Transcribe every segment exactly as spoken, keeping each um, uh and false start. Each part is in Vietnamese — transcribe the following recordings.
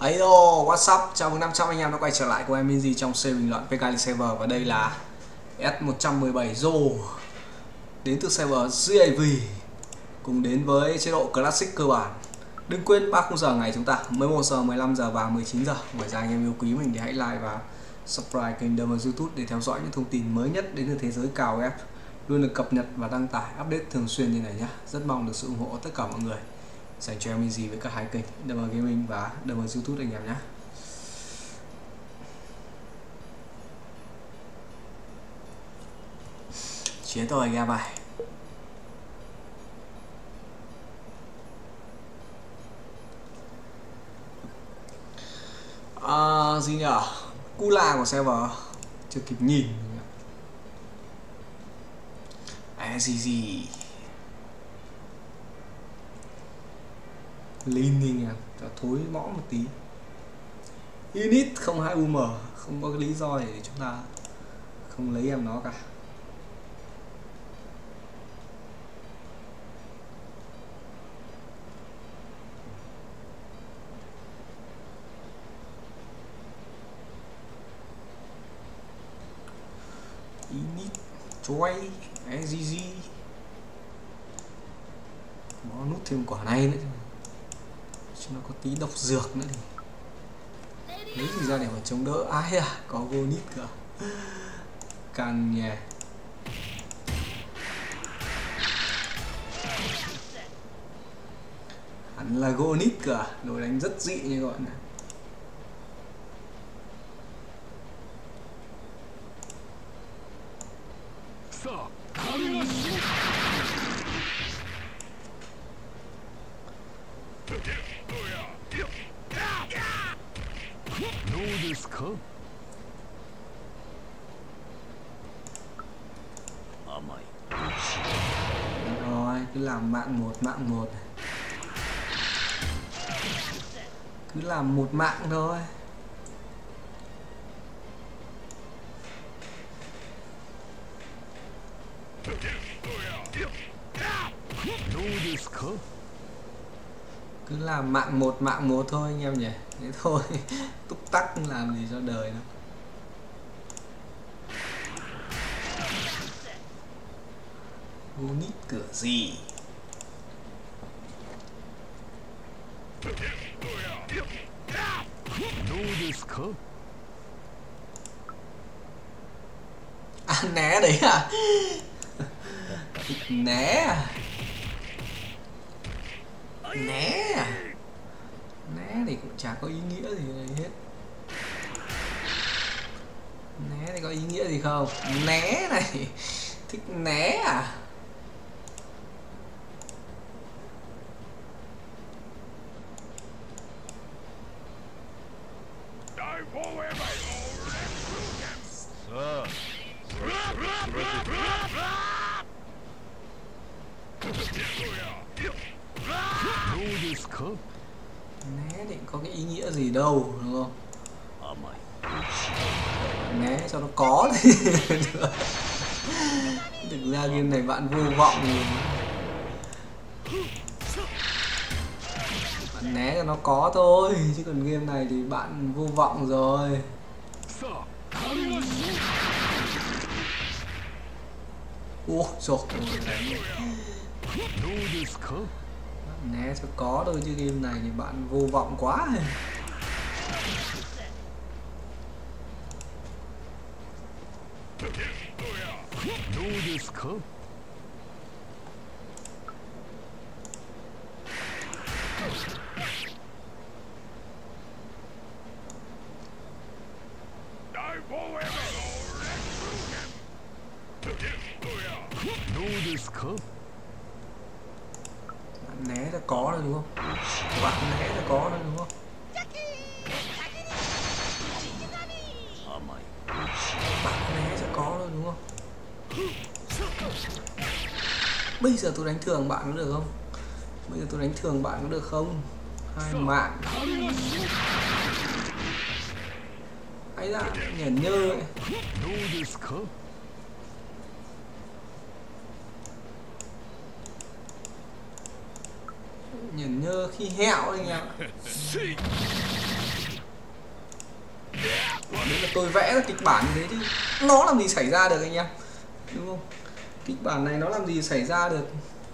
Hello, what's up? Chào mừng năm trăm anh em đã quay trở lại cùng em Minzy trong series bình luận pê ca League Server. Và đây là S một trăm mười bảy Zô đến từ server giê a vê, cùng đến với chế độ Classic cơ bản. Đừng quên ba khung giờ ngày chúng ta mười một giờ, mười lăm giờ và mười chín giờ. Ngoài ra anh em yêu quý mình thì hãy like và subscribe kênh Đờ Mờ YouTube để theo dõi những thông tin mới nhất đến từ thế giới cào ép, luôn được cập nhật và đăng tải update thường xuyên như này nhé. Rất mong được sự ủng hộ của tất cả mọi người dành cho em Minzy với các hai kênh Đờ Mờ Gaming và Đờ Mờ YouTube anh em nhé. Chiến thôi anh em ơi. À, gì nhở? Cula của server chưa kịp nhìn. À, gì gì Linh anh em, cho thối mõm một tí. Init không hai u em, không có cái lý do để chúng ta không lấy em nó cả. Init choay e giê giê, nó nút thêm quả này nữa chứ nó có tí độc dược nữa thì lấy gì ra để mà chống đỡ. Ai à, có Gonit cả, càng nhè. Hẳn là Gonit cả, đối đánh rất dị như gọi này. Rồi, cứ làm mạng một mạng một, cứ làm một mạng thôi. Cứ làm mạng một mạng một thôi anh em nhỉ, thế thôi. Túc tắc làm gì cho đời đâu. Gonit cửa gì? À, né đấy à? Né à? Né à? Né thì cũng chả có ý nghĩa gì hết. Né thì có ý nghĩa gì không? Né này, thích né à? Né thì có cái ý nghĩa gì đâu, đúng không? Né cho nó có thì thực ra game này bạn vô vọng thì bạn né cho nó có thôi, chứ còn game này thì bạn vô vọng rồi. Ủa trời ơi, né cho có thôi chứ game này thì bạn vô vọng quá. Bạn né là có rồi đúng không? Bạn né là có rồi đúng không? Bạn né sẽ có rồi đúng không? Bây giờ tôi đánh thường bạn có được không? Bây giờ tôi đánh thường bạn có được không? Hai mạng. Ấy ra nhởn nhơ ấy. Nhởn nhơ khi hẹo anh em. Đấy là tôi vẽ ra kịch bản như thế chứ nó làm gì xảy ra được anh em, đúng không? Kịch bản này nó làm gì xảy ra được.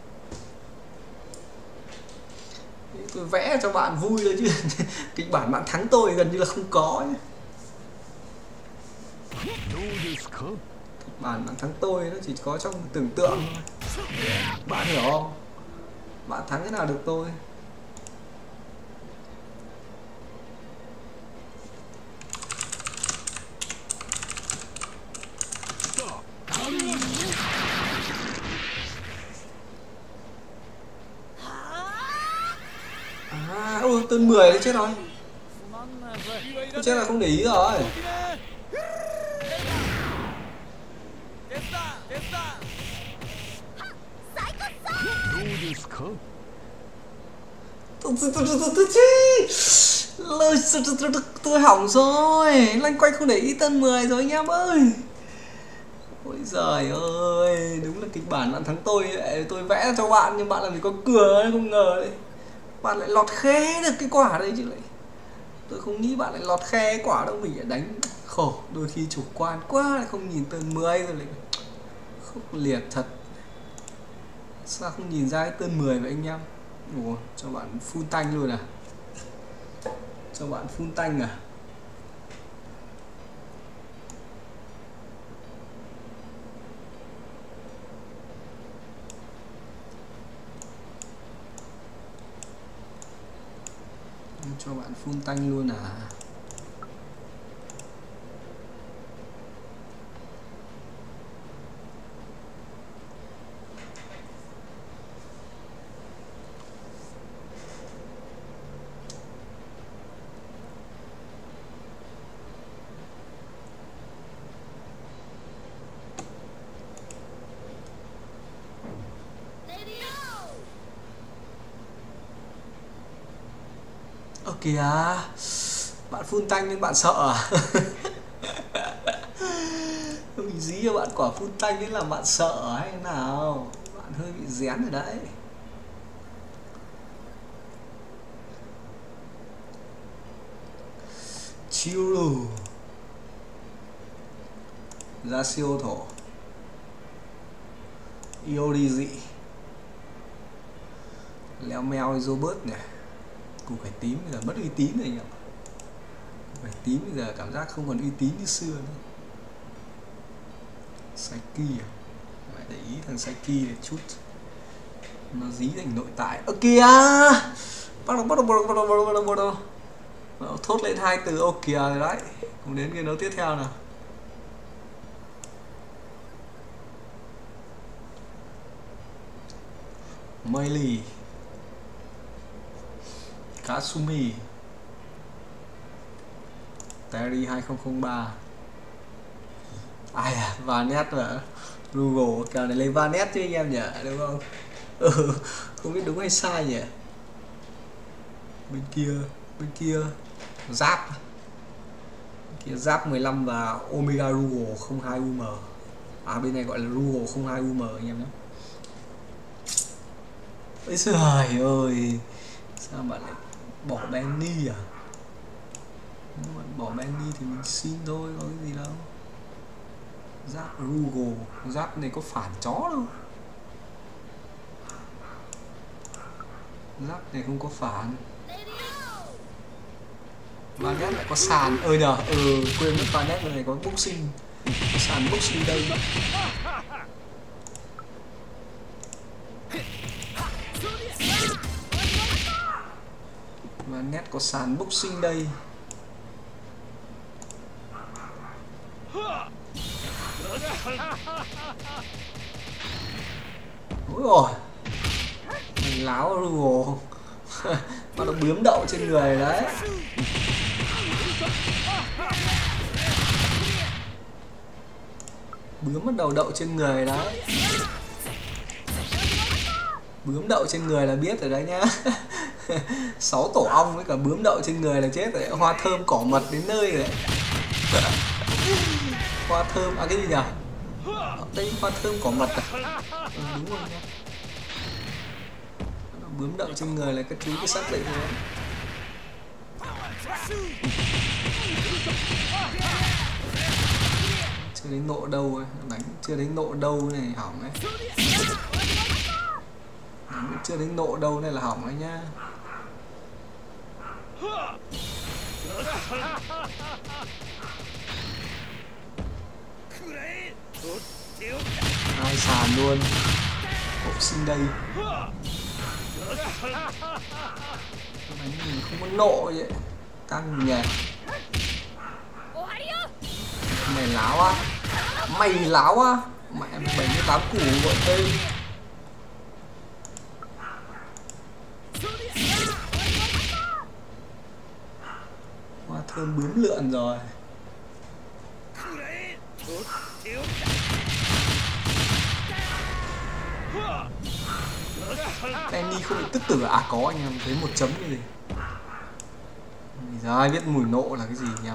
Tôi vẽ cho bạn vui thôi chứ kịch bản bạn thắng tôi gần như là không có nhé. Kịch bản bạn thắng tôi nó chỉ có trong tưởng tượng thôi. Bạn hiểu không? Bạn thắng thế nào được tôi. À, ôi, tên mười đấy chết rồi. Tôi chết là không để ý rồi. Tôi hỏng rồi, loanh quanh không để ý tên mười rồi anh em ơi. Ôi giời ơi, đúng là kịch bản bạn thắng tôi. Tôi vẽ cho bạn nhưng bạn làm gì có cửa, không ngờ đấy. Bạn lại lọt khe được cái quả đấy chứ lại. Tôi không nghĩ bạn lại lọt khe cái quả đâu, mình lại đánh khổ. Đôi khi chủ quan quá lại không nhìn tên mười rồi lại khúc liệt thật. Sao không nhìn ra cái tên mười vậy anh em? Ủa, cho bạn full tanh luôn à? Cho bạn full tanh à? Cho bạn full tanh luôn à? Ơ kìa, bạn full tanh nên bạn sợ à? Mình dí cho bạn quả full tanh nên là bạn sợ hay thế nào? Bạn hơi bị rén rồi đấy. Chiru ra siêu thổ Iorizi leo meo Robert này. Củ cải tím bây giờ mất uy tín rồi anh ạ. Củ cải tím bây giờ cảm giác không còn uy tín như xưa nữa. Saiki à? Phải để ý thằng Saiki để chút nó dí thành nội tại. Ơ kìa, bắt đầu bắt đầu bắt đầu bắt đầu bắt đầu bắt đầu nó thốt lên hai từ ô kìa rồi đấy. Cùng đến cái đấu tiếp theo nào. Meili, Kasumi, Terry hai không không ba. Ai à, Vanet mà Google kèo này lấy Vanet chứ anh em nhỉ, đúng không? Ừ, không biết đúng hay sai nhỉ. Bên kia, bên kia Giáp, bên kia Giáp mười lăm và Omega Rugo không hai U M. À bên này gọi là Rugo không hai U M anh em nhé. Ôi trời ơi, sao bạn lại bỏ Benny à? Nếu bạn bỏ Benny thì mình xin thôi, có cái gì đâu. Giáp Rugo, Giáp này có phản chó đâu. Giáp này không có phản. Vanet lại có sàn, ơi nhờ, ừ quên mất Vanet này có boxing, có sàn boxing đây. Vanet có sàn boxing đây. Ôi rồi, mình láo Rugo mà nó bướm đậu trên người đấy. Bướm bắt đầu đậu trên người đấy. Bướm đậu trên người là biết rồi đấy nhá. Sáu tổ ong với cả bướm đậu trên người là chết rồi. Hoa thơm cỏ mật đến nơi rồi. Hoa thơm, à cái gì nhỉ? Đây hoa thơm cỏ mật à? Ừ, đúng rồi nhá. Bướm đậu trên người là các chú cứ xác định rồi. Chưa đến nộ đâu ấy, đánh chưa đến nộ đâu này hỏng ấy. Đánh chưa đến nộ đâu này là hỏng ấy nhá. Ai sàn luôn. Hộp sinh đây. Đánh mình không có nộ vậy. Căng nhỉ. Mày láo á. Mày láo á. Mẹ bảy mươi tám củ gọi tên. Hoa thơm bướm lượn rồi. Penny không bị tức tử à? Có anh em thấy một chấm cái gì. Giờ ai biết mùi nộ là cái gì nhỉ?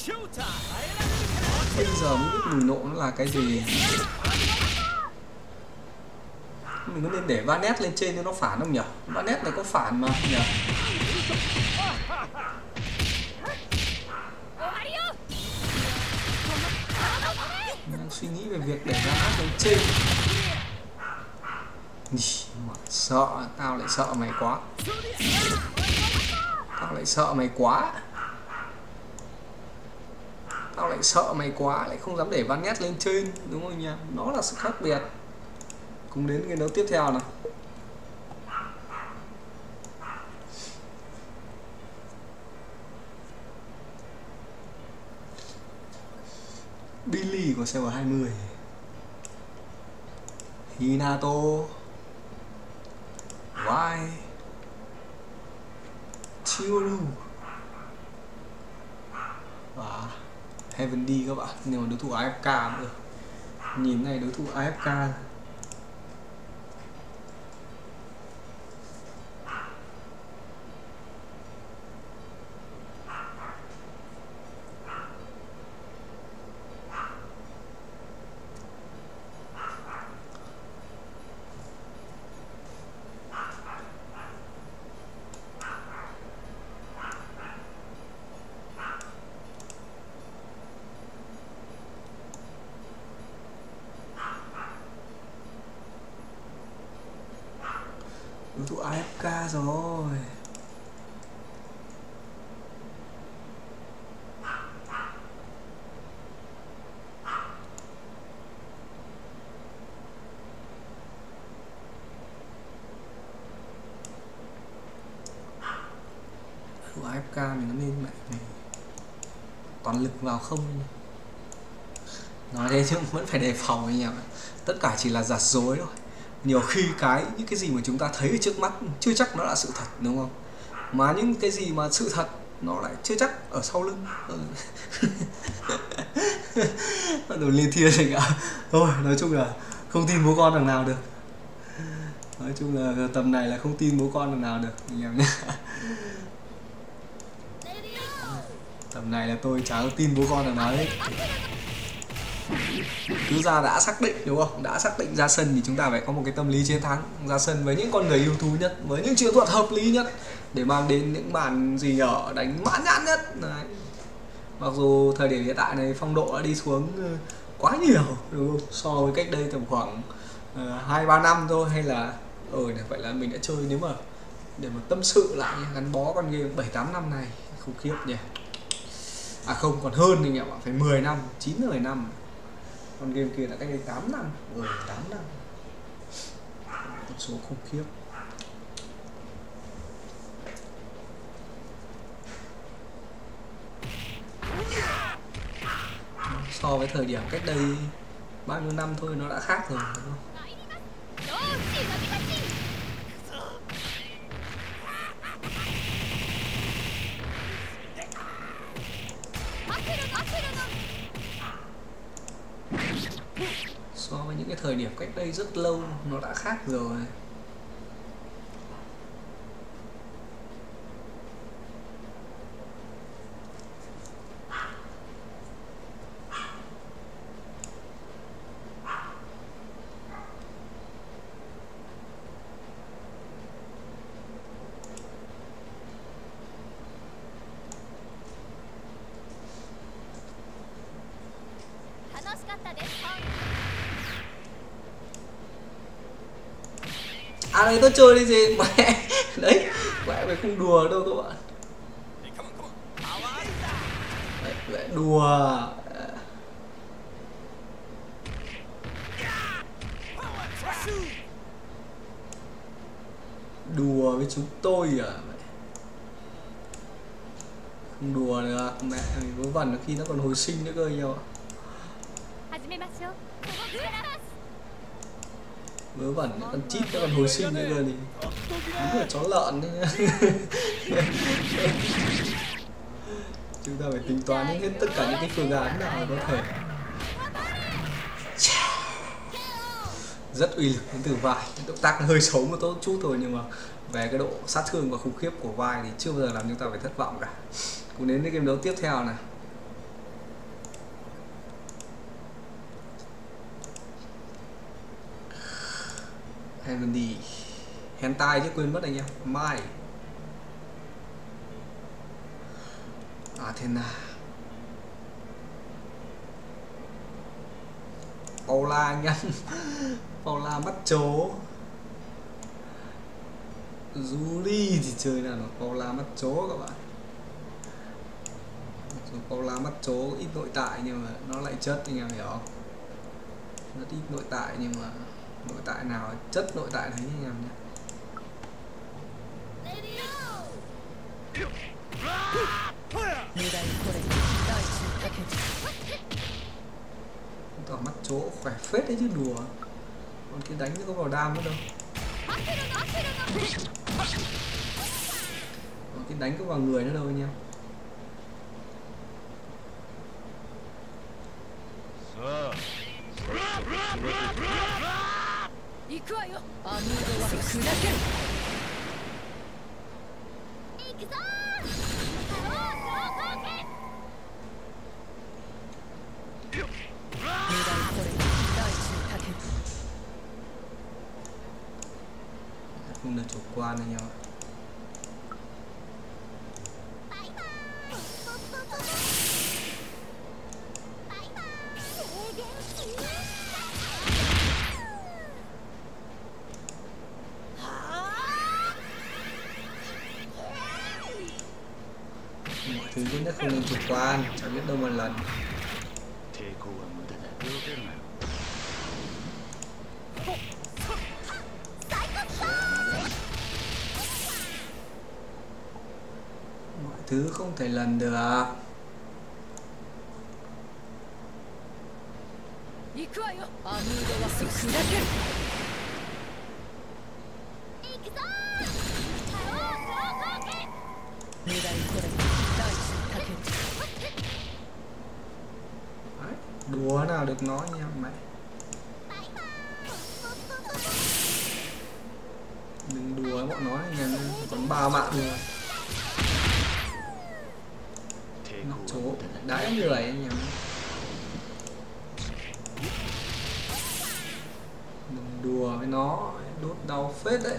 Bây giờ mới biết mùi nộ nó là cái gì. Mình có nên để Vanet lên trên cho nó phản không nhỉ? Vanet này có phản mà nhỉ? Mình đang suy nghĩ về việc để Vanet lên trên. Mà sợ, tao lại sợ mày quá. Tao lại sợ mày quá. Tao lại sợ mày quá, lại không dám để Vanet lên trên, đúng không nhỉ? Nó là sự khác biệt. Cùng đến cái đấu tiếp theo nào. Billy của server hai mươi. Hinato. Why? Chiuru. Và Heaven D các bạn, nhưng mà đối thủ a ép ca nữa. Nhìn này đối thủ a ép ca. Đối thủ a ép ca rồi. Đối thủ a ép ca mình nó nên mẹ này toàn lực vào không. Nói thế chứ vẫn phải đề phòng anh em. Tất cả chỉ là giả dối thôi. Nhiều khi cái những cái gì mà chúng ta thấy ở trước mắt chưa chắc nó là sự thật, đúng không? Mà những cái gì mà sự thật nó lại chưa chắc ở sau lưng. Bắt đầu liên thiên rồi cả. Thôi nói chung là không tin bố con thằng nào được. Nói chung là tầm này là không tin bố con thằng nào được anh em nhé. Tầm này là tôi chả tin bố con thằng nào hết. Cứ ra đã xác định, đúng không? Đã xác định ra sân thì chúng ta phải có một cái tâm lý chiến thắng. Ra sân với những con người ưu tú nhất, với những chiến thuật hợp lý nhất để mang đến những màn gì nhỏ đánh mãn nhãn nhất. Đấy. Mặc dù thời điểm hiện tại này phong độ đã đi xuống quá nhiều, đúng không? So với cách đây tầm khoảng hai ba năm thôi, hay là ở ừ, vậy là mình đã chơi, nếu mà để mà tâm sự lại gắn bó con game bảy tám năm này khủng khiếp nhỉ. À không, còn hơn thì nhỉ, phải mười năm, chín mười năm. Con game kia là cách đây tám năm, ừ, tám năm. Con số khủng khiếp. So với thời điểm cách đây bao nhiêu năm thôi nó đã khác rồi, đúng không? So với những cái thời điểm cách đây rất lâu nó đã khác rồi. À đây tôi chơi đi gì mẹ. Đấy, mẹ mày không đùa đâu các bạn. Đấy, mẹ đùa. Đùa với chúng tôi à? Không đùa được, mẹ mày vớ vẩn khi nó còn hồi sinh nữa cơ nhiều. Vớ vẩn con chít nó còn hồi sinh nữa cơ thì đúng là chó lợn đấy nhá. Chúng ta phải tính toán hết tất cả những cái phương án nào có thể. Rất uy lực đến từ vai, động tác nó hơi xấu một tốt chút thôi nhưng mà về cái độ sát thương và khủng khiếp của vai thì chưa bao giờ làm chúng ta phải thất vọng cả. Cùng đến cái game đấu tiếp theo này. Heavenly hentai chứ quên mất anh em. Mai Athena, Paula anh em. Paula mắt chố. Julie thì chơi nào nó Paula mắt chố các bạn. Paula mắt chố ít nội tại nhưng mà nó lại chất, anh em hiểu không? Rất ít nội tại nhưng mà nội tại nào chất nội tại đấy anh em nhé. Tỏ mắt chố khỏe phết đấy chứ đùa. Còn cái đánh nó có vào đam nữa đâu. Còn cái đánh có vào người nữa đâu anh em. Không được chủ quan anh em ạ. Mọi thứ tốt nhất không nên chủ quan, chẳng biết đâu một lần. Mọi thứ không thể lần được. Đấy, đùa nào được nói nha mẹ. Đừng đùa bọn nó nha, còn ba mạng rồi. Nó chố đáy người anh em. Đừng đùa với nó, đốt đau phết đấy.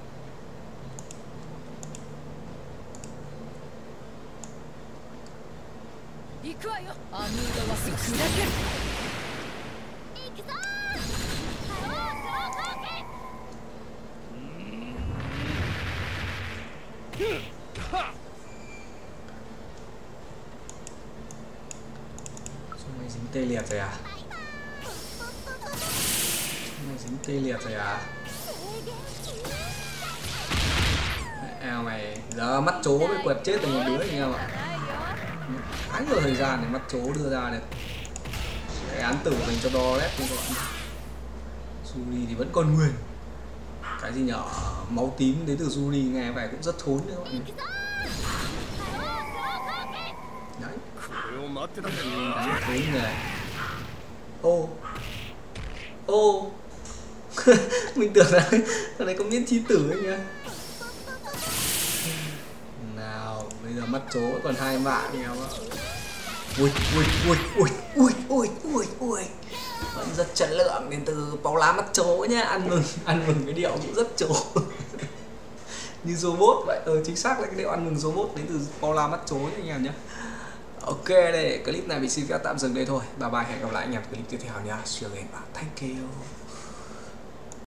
Mày dính tê liệt rồi à? Mày dính tê liệt rồi à? À mày giờ mắt chố với quật chết từ một đứa anh em ạ. Khá nhiều thời gian để mắt chố đưa ra được cái án tử dành cho Doret như các bạn. Yuri thì vẫn còn nguyên. Cái gì nhỏ máu tím đến từ Yuri nghe vẻ cũng rất thốn nữa các bạn. Đấy. Đánh thốn này. Ô. Ô. Mình tưởng là thằng này có miễn chí tử ấy nha. Nào, bây giờ mắt chố còn hai mạng thì không ạ. Ui, ui, ui, ui, ui, ui, ui, ui. Vẫn rất chất lượng đến từ Paula mắt chố nhá. Ăn mừng, ăn mừng cái điệu cũng rất chố. Như robot vậy, ờ chính xác là cái điệu ăn mừng robot đến từ Paula mắt chố nhá anh em nhá. Ok, đây clip này mình xin phép tạm dừng đây thôi. Bye bye, hẹn gặp lại anh em clip tiếp theo nha. See you again và thank you.